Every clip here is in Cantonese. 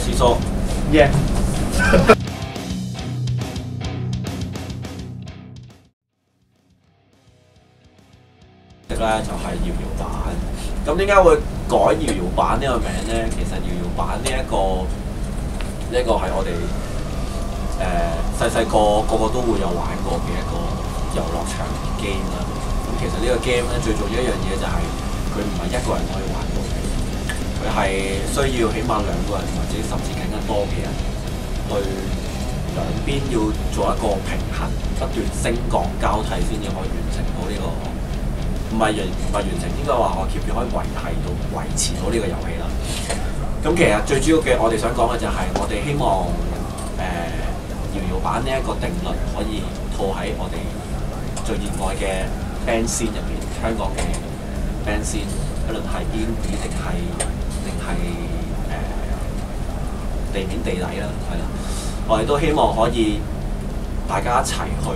思蘇。 耶！ 咧就係搖搖板。咁點解會改搖搖板呢個名咧？其實搖搖板呢個係我哋細個個都會有玩過嘅一個遊樂場 game 啦。咁其實呢個 game 咧最重要一樣嘢就係佢唔係一個人可以玩到嘅，佢係需要起碼2個人或者甚至更加多嘅人去兩邊要做一個平衡，不斷升降交替先至可以完成到呢個。唔係完成，應該話我 keep 住可以維持到呢個遊戲啦。咁其實最主要嘅我哋想講嘅就係我哋希望搖搖板呢一個定律可以套喺我哋最熱愛嘅 band scene 入邊，香港嘅 band scene，無論係 indie 定係地面地底啦，係啦，我哋都希望可以大家一齊去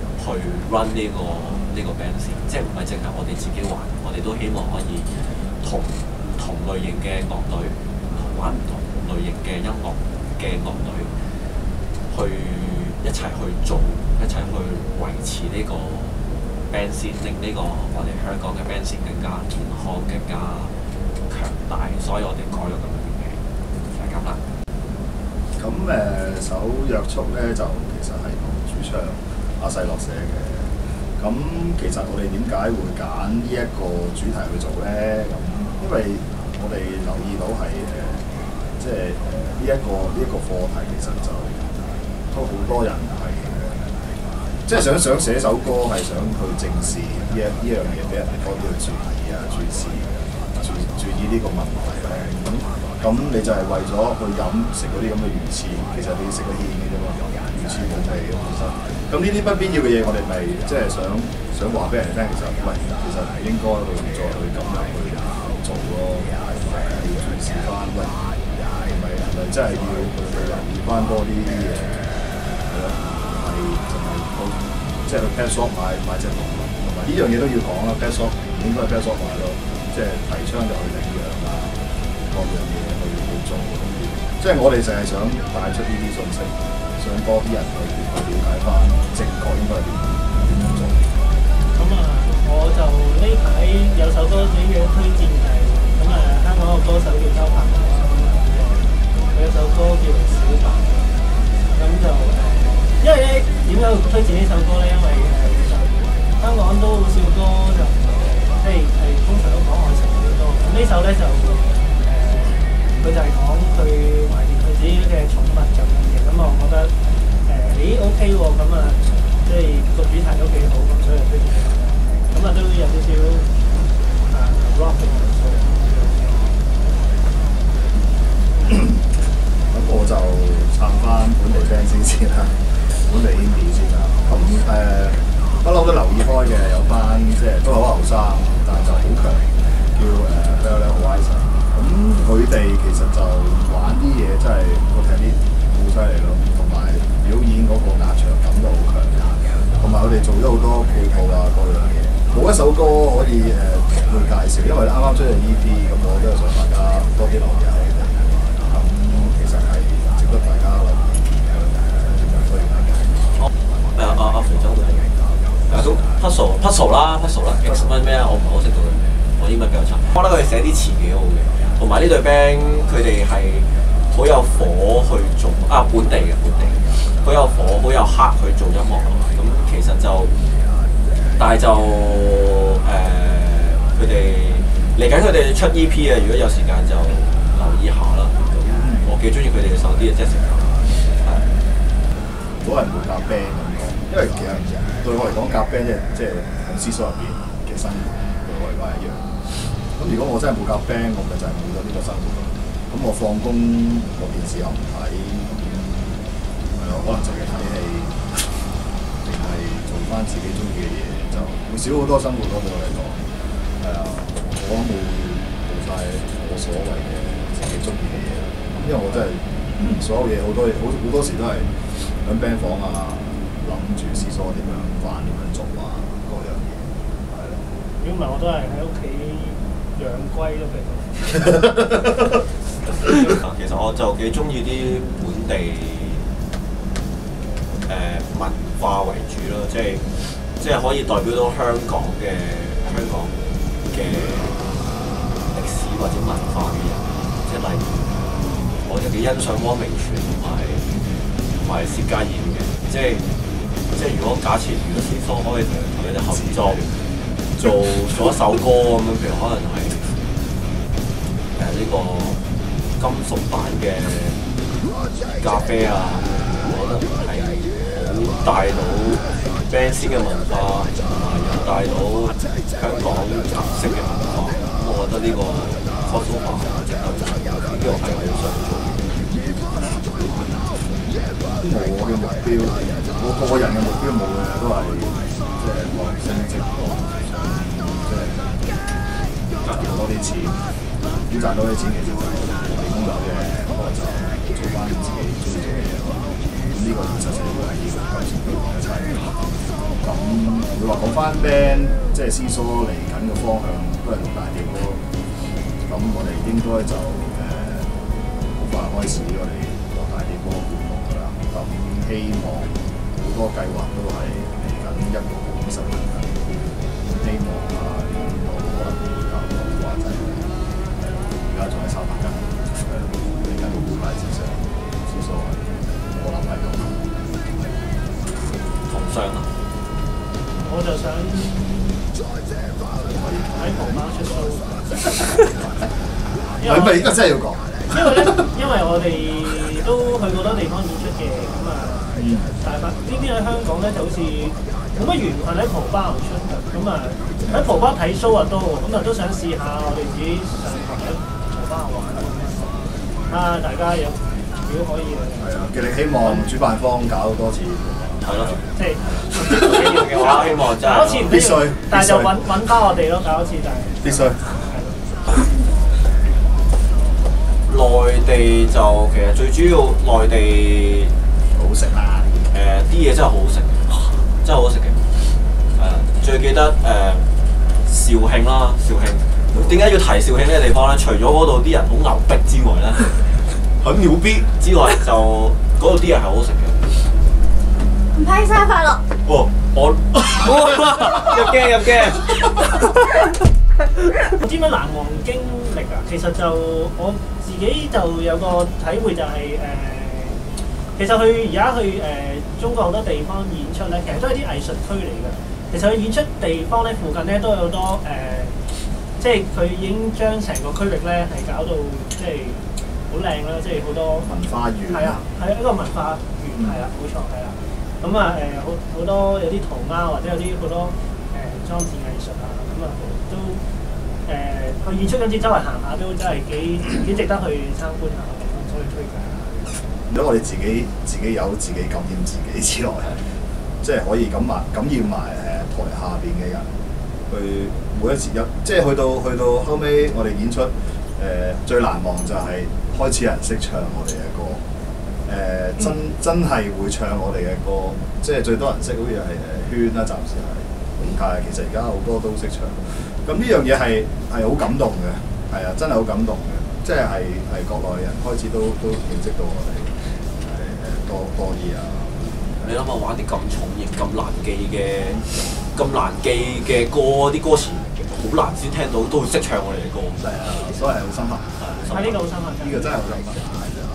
run 呢個 band scene， 即係唔係淨係我哋自己玩，我哋都希望可以同唔同類型嘅樂隊玩唔同類型嘅音樂嘅樂隊去一齊去做，一齊去維持呢個 band scene， 令呢個我哋香港嘅 band scene 更加健康、更加強大，所以我哋改咗咁樣嘅名，就係咁啦。 咁首約束咧就其實係同主唱阿細樂寫嘅。咁其實我哋點解會揀呢一個主題去做咧？咁因為我哋留意到係即係呢一個課題其實就都好多人係即係想寫首歌係想去正視呢樣嘢，俾人哋多啲去注意啊、注意呢個問題咧。咁你就係為咗去食嗰啲咁嘅魚翅，其實你食個芡嘅啫嘛，魚翅冇味嘅本身。咁呢啲不必要嘅嘢，我哋咪即係想話俾人哋聽，其實喂，其實係應該去再去咁樣去做咯，要注視翻，喂，係咪真係要去留意翻多啲嘢？係咯，係就係即係去 pet shop 買隻動物，同埋呢樣嘢都要講啦 ，pet shop 唔應該係 pet shop 買咯，即係提倡就去領養啊，各樣嘢去做。即係我哋淨係想帶出呢啲信息。想多啲人去了解翻正確應該係點樣做。 咁我就呢排有首歌自己嘅推薦就係香港個歌手叫周柏豪，佢有首歌叫《小白》。咁就因為咧點解會推薦呢首歌咧？因為其實香港都好少歌就即係通常都講愛情好多。咁呢首咧就佢就係講佢懷念佢自己嘅寵物咁樣嘅。咁我覺得OK 喎，咁即係個主題都幾好，咁所以推薦俾大家。咁都有少少rock 嘅元素。 咁我就撐翻本地 band 先啦，本地 indie 先啦。咁不嬲都留意開嘅，有班即係都好後生，但係就好強，叫Parallel Horizon。咁佢哋其實就玩啲嘢真係個 technique 好犀利咯，同埋表演嗰個壓場感都好強，同埋佢哋做咗好多配套啊各樣嘢，冇一首歌可以去介紹，因為啱啱出咗 EP， 咁我都係想大家多啲留意下佢哋。咁其實係值得大家留意嘅，所以阿肥洲都係咁 puzzle 啦 ，X 乜咩啊？我唔係好識到佢名，我英文比較差。我覺得佢哋寫啲詞幾好嘅，同埋呢隊 band 佢哋係好有火去做本地嘅，好有火，好有黑去做音樂。咁其實就，但係就佢哋嚟緊佢哋出 EP 啊，如果有時間就留意下啦。我幾中意佢哋嘅首啲嘅 Jessica。 好多人會夾 band 咁講，因為其實對我嚟講夾 band 即係同思想入邊嘅生活對我嚟講係一樣。咁如果我真係冇夾 band，我咪就係冇咗呢個生活。咁我放工個電視又唔睇，可能就係睇戲，定係做翻自己中意嘅嘢，就會少好多生活咯。對我嚟講，係啊，我冇做晒我所謂嘅自己中意嘅嘢。因為我真係所有嘢好多時都係喺 band 房啊，諗住思索點樣辦、點樣做啊，各樣嘢，係咯。 如果唔係，我都係喺屋企養龜都俾佢。 其實我就幾中意啲本地文化為主咯，即係可以代表到香港嘅歷史或者文化嘅人，即係例如我就幾欣賞汪明荃同埋薛家燕嘅，即係如果假設思科可以同佢哋合作做一首歌咁樣，譬如可能係呢個金屬版嘅咖啡啊，我覺得係好帶到 band 先嘅文化，同埋又帶到香港特色嘅文化。咁我覺得呢個 crossover 值得做，呢個係我想做嘅。 我嘅目標，我個人嘅目標冇嘅，都係即係望升職，即係賺多啲錢。咁賺多啲錢其實就係地工友嘅，咁我就做翻自己中意做嘅嘢咯。咁呢個現實社會係要金錢堆埋一齊。咁會話講翻 band， 即係思蘇嚟緊嘅方向都係錄大碟咯。咁我哋應該就好快開始我哋錄大碟嗰個活動㗎啦。咁希望好多計劃都係嚟緊一步步咁實行緊。希望見到可能會搞到話題。而家仲係收拍緊，嚟緊會快少少，少數我諗係咁。 同上咯， 我就想喺葡巴出 show。 係咪而家真係要講？ 因為我哋都去好多地方演出嘅，咁啊，大把呢邊喺香港咧就好似冇乜緣分喺葡巴出嘅，咁啊喺葡巴睇 show 啊多，咁啊都想試下我哋自己上台喺葡巴玩啊！大家如果可以， 係啊，極力希望主辦方搞多次。 係咯， 即係嘅話，希望真係搞一次唔必須， 但係就揾翻我哋咯，搞一次就係必須。 內地就其實最主要內地好食啦， 啲嘢真係好好食，真係好好食嘅。最記得肇慶啦，肇慶點解要提肇慶呢個地方咧？除咗嗰度啲人好牛逼之外咧，很牛逼之外，就嗰度啲嘢係好好食嘅。 唔批生日快樂！ 哦，我入鏡。 我知乜難忘經歷啊？其實就我自己就有個體會就係、其實而家去中國好多地方演出咧，其實都係啲藝術區嚟嘅。其實佢演出地方咧，附近咧都有好多即係佢已經將成個區域咧係搞到即係好靚啦，即係好多文化園。 係啊，係一個文化園，係啦，冇錯，係啦。咁啊好多有啲塗鴉或者有啲好多裝置藝術啊，咁啊都去演出嗰陣時周圍行下都真係幾值得去參觀下，所以推介下。 如果我哋自己有自己感染自己之外，即係可以感染埋台下邊嘅人，去每一次即係去到後尾我哋演出最難忘就係開始有人識唱我哋嘅歌。真係會唱我哋嘅歌，即係最多人識好似係圈啦，暫時係。咁但係其實而家好多都識唱，咁呢樣嘢係好感動嘅，係啊，真係好感動嘅，即係國內人開始都認識到我哋多啲啊！ 你諗下玩啲咁重型、咁難記嘅歌，啲歌詞好難先聽到，都會識唱我哋嘅歌。 係啊，所以係好深刻。 係呢個好深刻， 呢個真係好深刻。